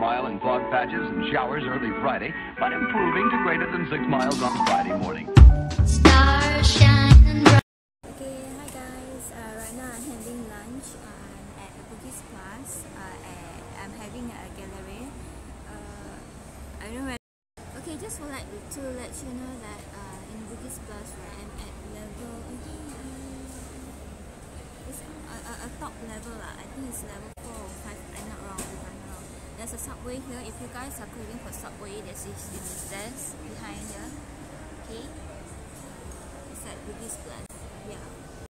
mile in fog patches and showers early Friday, but improving to greater than 6 miles on Friday morning. Stars shining bright. Okay, hi guys. Right now I'm having lunch at Bugis Plus. I'm having a gallery. I don't know. Okay, just would like to let you know that in Bugis Plus, right, I'm at level. It's a top level. I think it's level 4 or 5. I'm not wrong. If I'm not wrong. There's a subway here. If you guys are craving for subway, there's this behind here. Okay. It's at Bugis Plus. Yeah.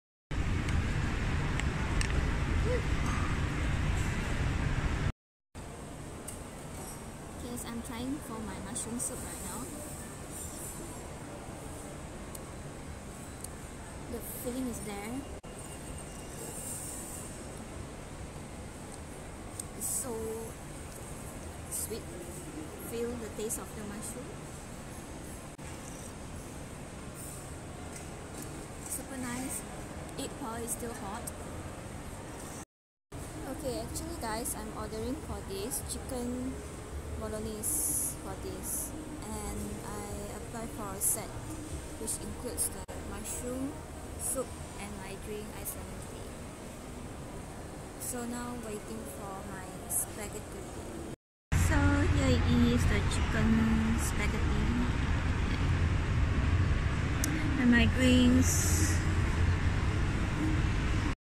Okay, so I'm trying for my mushroom soup right now. The filling is there. It's so sweet. Feel the taste of the mushroom. Super nice. Eat while it's still hot. Okay, actually guys, I'm ordering for this chicken bolognese for this, and I apply for a set which includes the mushroom soup and my drink iced lemon tea. So now waiting for my spaghetti. So here is the chicken spaghetti and my drinks.